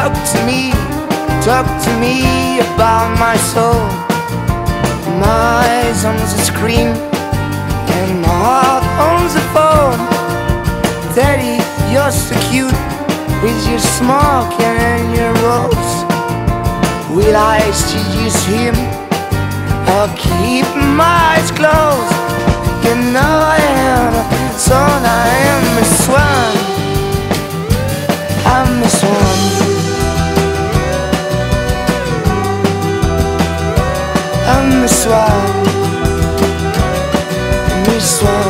talk to me about my soul. My eyes on the screen and my heart on the phone. Daddy, you're so cute with your smoke and your rose. Will I seduce him or keep my eyes closed? You know I am a son, I am a swan. I'm a swan. I'm a swan. I'm a swan.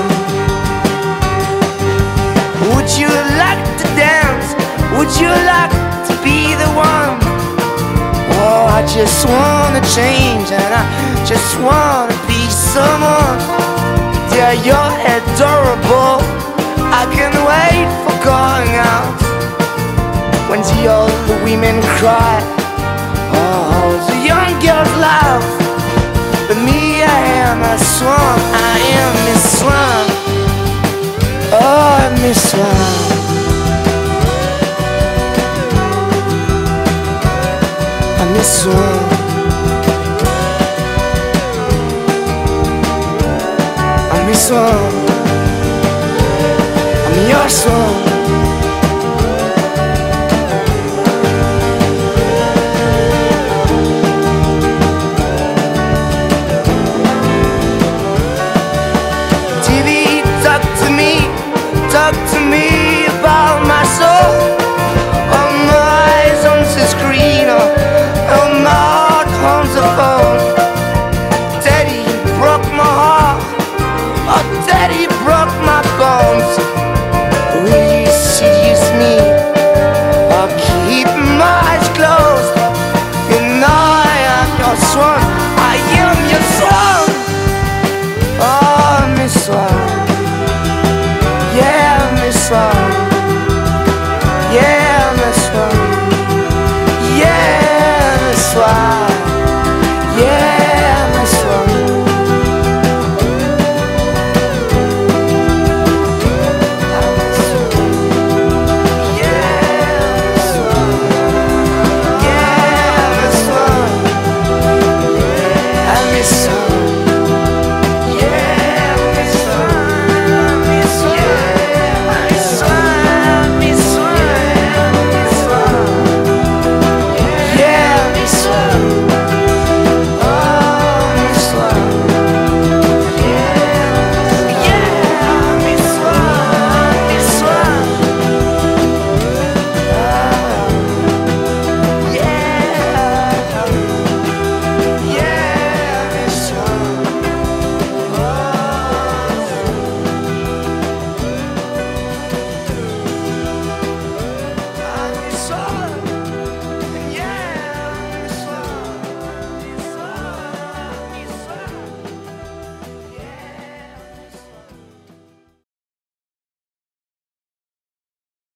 Would you like to dance? Would you like to be the one? Oh, I just wanna change and I just wanna be someone. Yeah, you're adorable. I can't wait for going out. When the old women cry, oh, the young girls laugh. But me, I am a swan, I am a swan. Oh, I'm a swan. I'm a swan. I'm a swan. I'm your swan. Talk to me about my soul. Oh, my eyes on the screen, oh, my heart on the phone. Daddy broke my heart, oh, Daddy broke my bones. Will you seduce me or keep my eyes closed? You know I am your swan, I am your swan. Oh, I'm a swan. Yeah, I'm a swan. Yeah.